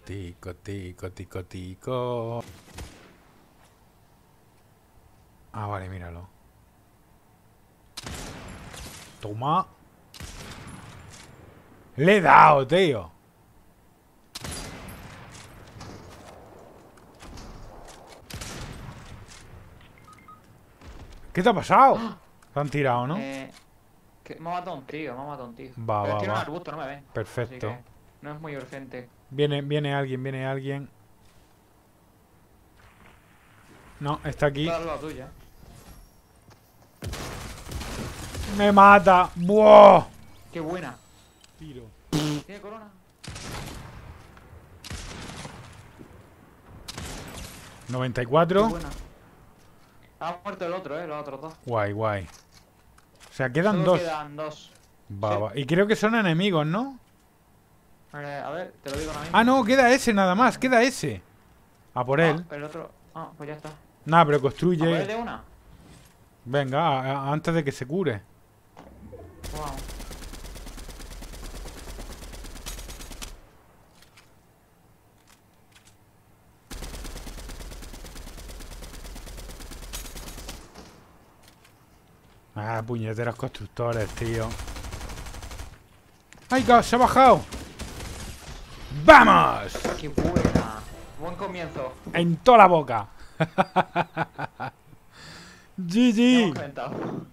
Tico, tico, tico, tico. Ah, vale, míralo. Toma. Le he dado, tío. ¿Qué te ha pasado? ¡Ah! Te han tirado, ¿no? Me ha matado un tío, me ha matado un tío. Va, Pero va, estoy en un va. arbusto, no me ven. Así Perfecto. que no es muy urgente. Viene alguien, viene alguien. No, está aquí. Está al lado tuya, Me mata. ¡Buah! Qué buena. Tiro. ¿Tiene corona? 94. Qué buena. Ha muerto el otro, los otros dos. Guay, guay. O sea, quedan Solo dos. quedan dos. Va, Sí. va. Y creo que son enemigos, ¿no? A ver, te lo digo ahora Ah, mismo. no, queda ese nada más. Queda ese. A por Ah, él. el otro. Ah, pues ya está. Nada, pero ¿A por él construye. de una? Venga, antes de que se cure. Wow. Ah, puñeteros constructores, tío. ¡Ay, God! ¡Se ha bajado! ¡Vamos! Qué buena. Buen comienzo. En toda la boca. Ya hemos GG. calentado.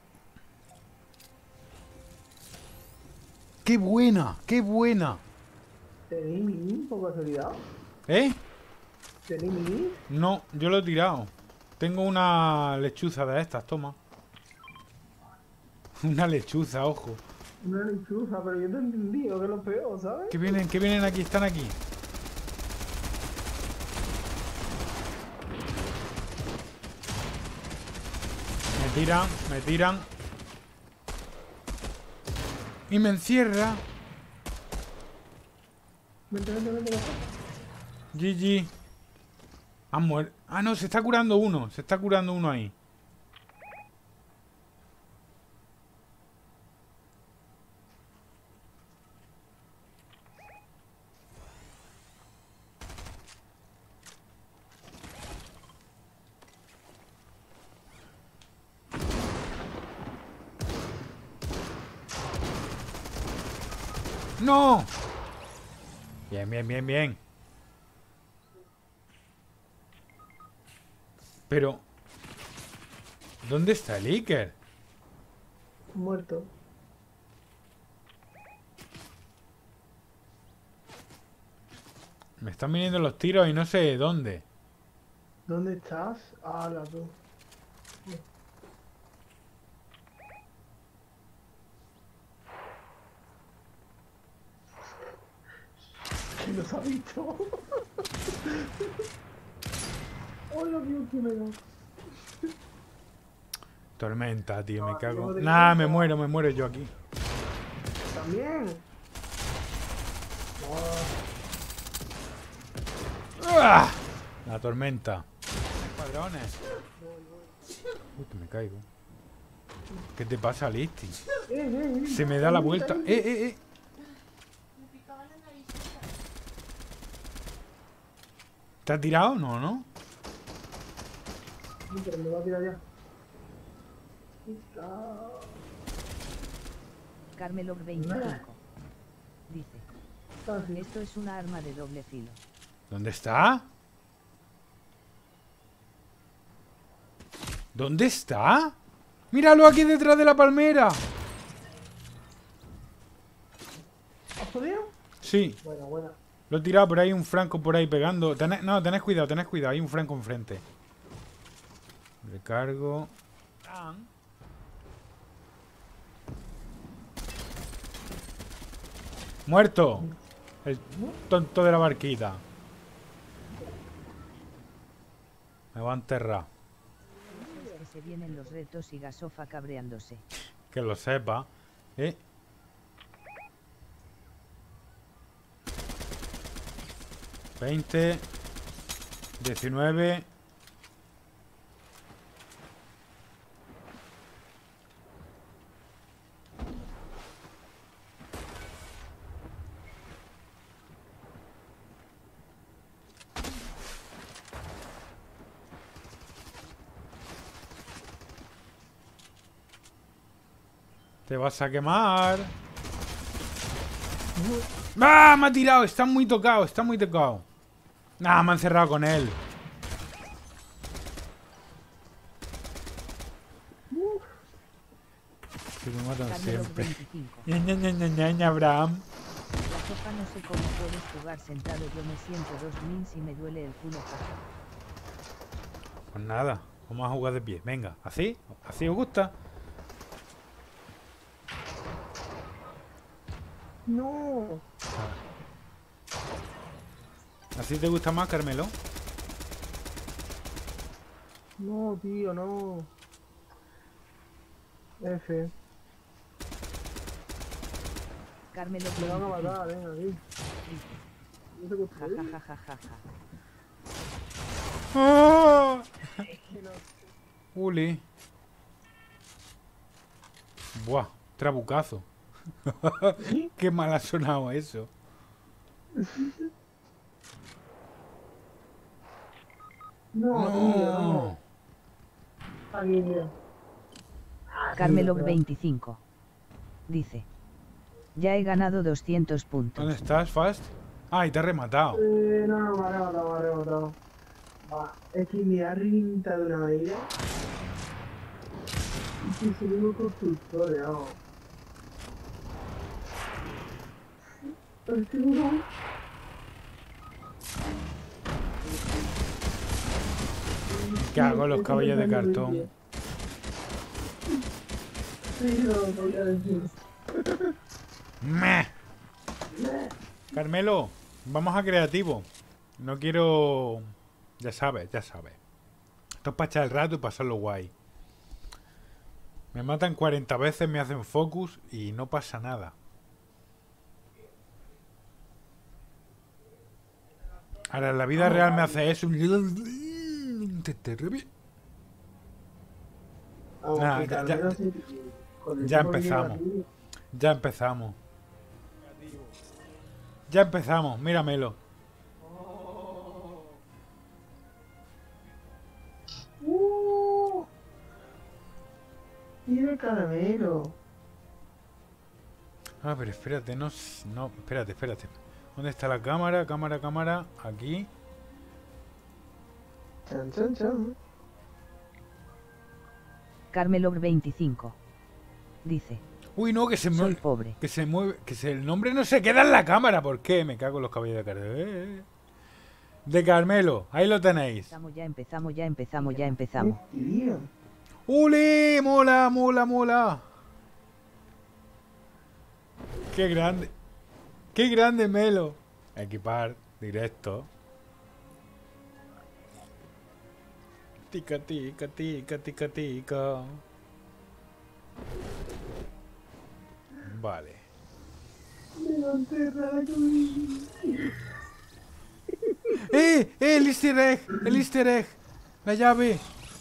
¡Qué buena! ¡Qué buena! ¿Tenéis mini por casualidad? ¿Eh? ¿Tenéis mini? No, yo lo he tirado. Tengo una lechuza de estas, toma. Una lechuza, ojo. Una lechuza, pero yo te he entendido, que es lo peor, ¿sabes? ¿Qué vienen aquí? Están aquí. Me tiran, me tiran. Y me encierra. Vente, vente, vente. GG. Han muerto. Ah, no, se está curando uno. Se está curando uno ahí. ¡No! Bien, bien, bien, bien. Pero... ¿dónde está el Iker? Muerto. Me están viniendo los tiros y no sé dónde. ¿Dónde estás? Ah, la tú. ¿Quién los ha visto? ¡Hola, Dios, que me da! Tormenta, tío, me Ah, cago. no te Nah, cuenta. me muero yo aquí. ¿También? ¡Ah! La tormenta. Cuadrones. Uy, que me caigo. ¿Qué te pasa, Listi? Se me da la vuelta. ¿Te ha tirado? No, ¿no? Sí, pero me va a tirar ya. Carmelog 25. Dice, Ah, sí. esto es una arma de doble filo. ¿Dónde está? ¿Dónde está? ¡Míralo aquí detrás de la palmera! ¿Has podido? Sí, Buena, buena. lo he tirado, pero hay un franco por ahí pegando. No, tenés cuidado, hay un franco enfrente. Recargo. ¡Muerto! El tonto de la barquita. Me va a enterrar. Es que se vienen los retos y Gasofa cabreándose. Que lo sepa. 20. 19. Te vas a quemar. ¡Ah! Me ha tirado. Está muy tocado, está muy tocado. Ah, me han cerrado con él. Que me matan Carmelo siempre. 25. Ña, Abraham. La sopa no sé cómo puedes jugar sentado, yo me siento 2000 si me duele el culo, jaja. Pues nada, vamos a jugar de pie. Venga, ¿así? ¿Así os gusta? No. ¿Así te gusta más, Carmelo? No, tío, no. F. Carmelo Me van a 25. matar, aquí. No sé qué Ja, ja, ja, ja, ja, ja. ¡Ah! Uli. Buah, trabucazo. Qué mal ha sonado eso. No, tío, no. Aquí, mira. Carmelo 25. Dice. Ya he ganado 200 ¿Dónde puntos. estás, Fast? Ah, y te ha rematado. No, me ha rematado, me ha rematado. Va, es que me ha reventado de una manera. Y que se me constructores, vamos. Este no. ¿Qué hago los caballos de cartón? Sí, no, voy a decir. ¡Meh! Carmelo, vamos a creativo. No quiero... Ya sabes, ya sabes. Esto es para echar el rato y pasarlo guay. Me matan 40 veces, me hacen focus y no pasa nada. Ahora en la vida real me hace eso. Nah, ya empezamos. Ya empezamos. Ya empezamos, míramelo. Mira el caramelo. Ah, pero espérate, no, no, espérate, espérate. ¿Dónde está la cámara? Cámara, cámara, aquí. Chan, chan, chan. Carmelo 25. Dice. Uy, no, que se Soy mueve. pobre. Que se mueve. El nombre no se queda en la cámara. ¿Por qué? Me cago en los caballos de Carmelo. De Carmelo, ahí lo tenéis. Ya empezamos, ya empezamos, ya empezamos. Tío. ¡Uli! ¡Mola, mola, mola! ¡Qué grande! ¡Qué grande, Melo! Equipar, directo. Tica, tica, tica, tica, tica. Vale. Me lo enterrará El easter egg! ¡El easter egg! ¡La llave!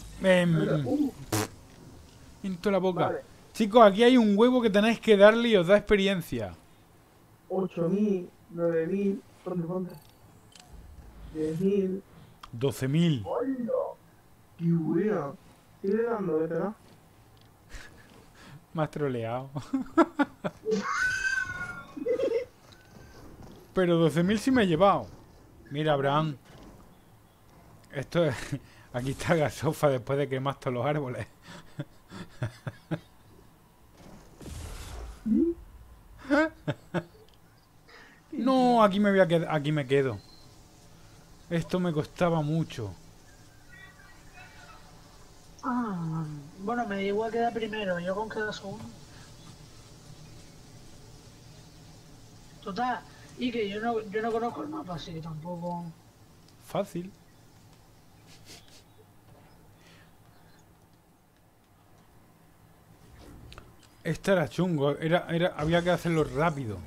Into la boca. Vale. Chicos, aquí hay un huevo que tenéis que darle y os da experiencia. 8.000, 9.000, ponte. 10.000. 12.000. ¡Hola! ¡Qué buena! Sigue dando, ¿verdad? Me has troleado. Pero 12.000 sí me he llevado. Mira, Abraham. Esto es... Aquí está Gasofa después de quemar todos los árboles. No, aquí me voy a quedar. Aquí me quedo. Esto me costaba mucho. Ah, bueno, me da igual quedar primero, yo con quedar segundo. Total, y que yo no conozco el mapa, así que tampoco. Fácil. Este era chungo. Había que hacerlo rápido.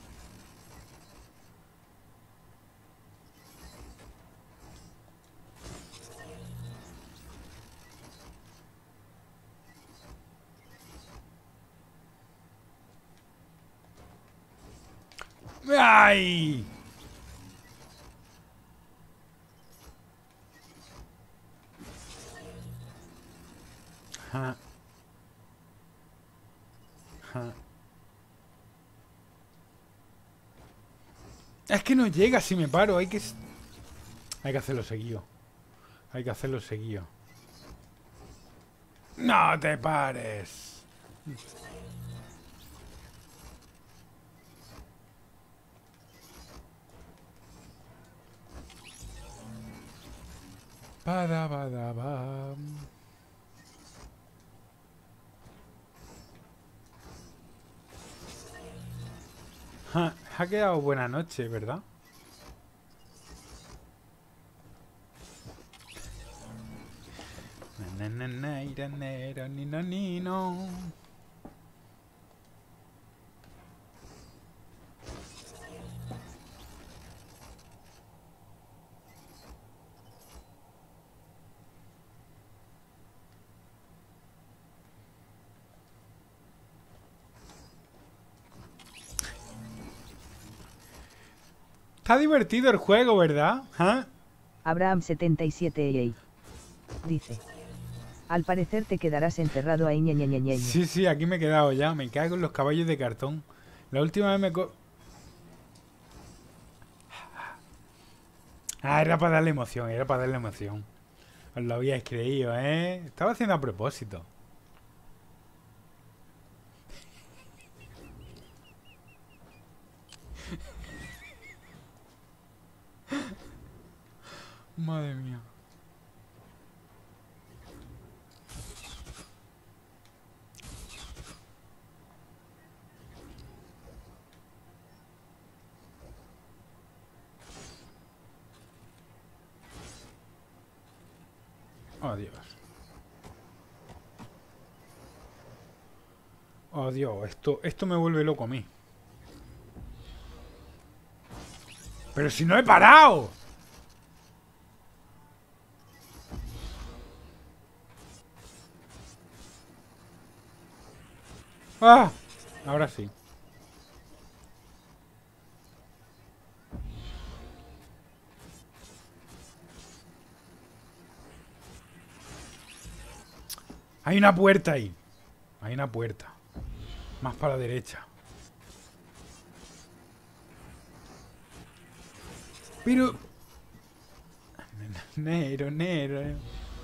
¡Ay! Ja. Ja. Es que no llega si me paro. Hay que hacerlo seguido. Hay que hacerlo seguido. ¡No te pares! Padabadabam. Ha quedado buena noche, ¿verdad? Nino. Está divertido el juego, ¿verdad? ¿Ah? Abraham77 dice: al parecer te quedarás encerrado ahí, ñeñeñeñeñe. Sí, aquí me he quedado ya. Me cago en los caballos de cartón. La última vez me... era para darle emoción, era para darle emoción. Os lo habíais creído, ¿eh? Estaba haciendo a propósito. Madre mía. Oh, Dios. Oh, Dios. Esto me vuelve loco a mí. ¡Pero si no he parado! ¡Ah! Ahora sí. Hay una puerta ahí. Hay una puerta. Más para la derecha. Pero... Nero.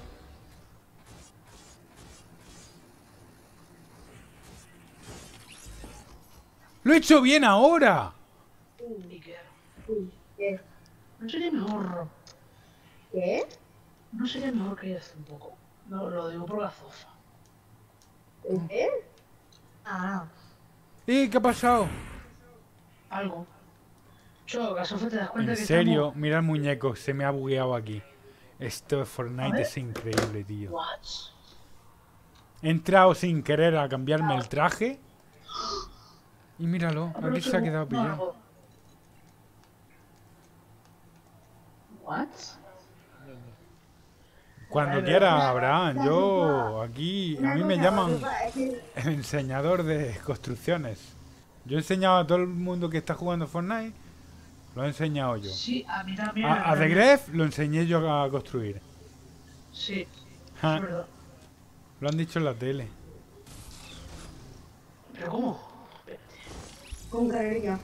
¡Lo he hecho bien ahora! ¿Qué? ¿No sería mejor? ¿Qué? ¿No sería mejor que esto un poco? No, lo digo por la zofa. ¿Qué? Ah. ¿Qué ha pasado? Algo. Yo, la sofa te das cuenta En que serio, estamos... mira el muñeco, se me ha bugueado aquí. Esto de A Fortnite ver. es increíble, tío. What? He entrado sin querer a cambiarme el traje. Y míralo, aquí se ha quedado pillado. What? Cuando quiera, Abraham, yo aquí, a mí me llaman el enseñador de construcciones. Yo he enseñado a todo el mundo que está jugando Fortnite, lo he enseñado yo. Sí, a mí también. A The Gref lo enseñé yo a construir. Sí, Ja, es verdad. lo han dicho en la tele. ¿Pero cómo? Con carrilla.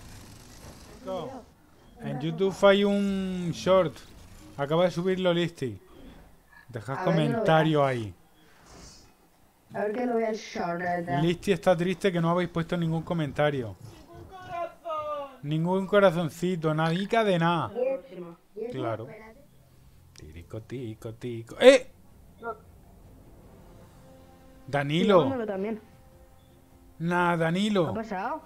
En YouTube hay un short. Acaba de subirlo Listy. Dejad A ver, comentario ahí. A ver que lo vea el short, ¿verdad? Listy está triste que no habéis puesto ningún comentario. Ningún corazoncito, nadica de nada. Claro. Tirico, tico, tico. ¡Eh! Danilo. Dámelo también. Nah, ¿Qué ha Danilo. pasado?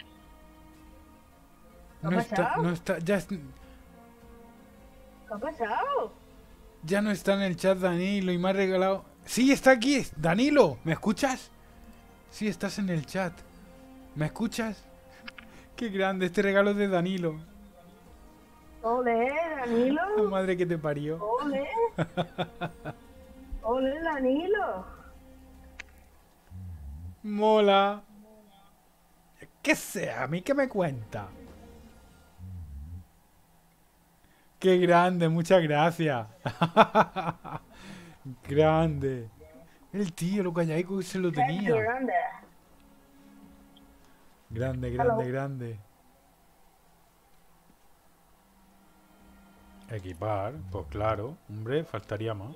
No está, no está, ¿Qué ha pasado? ya no está en el chat Danilo y me ha regalado... Sí, está aquí, Danilo, ¿me escuchas? Sí, estás en el chat. ¿Me escuchas? Qué grande, este regalo es de Danilo. Ole, Danilo. La madre que te parió. Ole. Ole, Danilo. Mola. ¿Qué sea? ¿A mí qué me cuenta? Qué grande, muchas gracias. Grande. El tío, lo callaico que se lo Qué tenía. grande. Grande, Hello. grande, grande. Equipar, pues claro, hombre, faltaría más.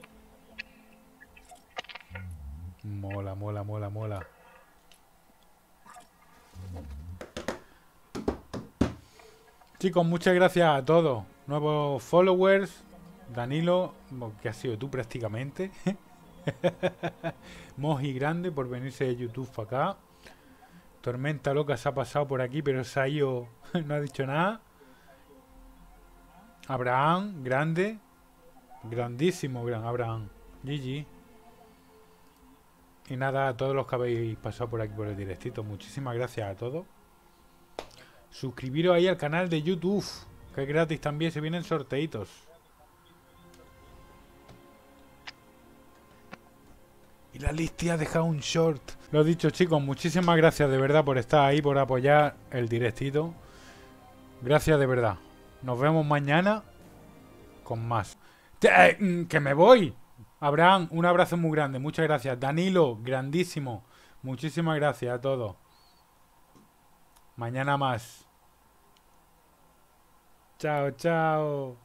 Mola, mola, mola, mola. Chicos, muchas gracias a todos. Nuevos followers. Danilo, que has sido tú prácticamente. Moji grande por venirse de YouTube para acá. Tormenta loca se ha pasado por aquí, pero se ha ido. No ha dicho nada. Abraham, grande. Grandísimo, gran Abraham. GG. Y nada, a todos los que habéis pasado por aquí por el directito, muchísimas gracias a todos. Suscribiros ahí al canal de YouTube, que es gratis también, se vienen sorteitos. Y la Listi ha dejado un short. Lo dicho, chicos, muchísimas gracias de verdad por estar ahí, por apoyar el directito. Gracias de verdad. Nos vemos mañana con más. ¡Que me voy! Abraham, un abrazo muy grande, muchas gracias. Danilo, grandísimo. Muchísimas gracias a todos. Mañana más. Chao, chao.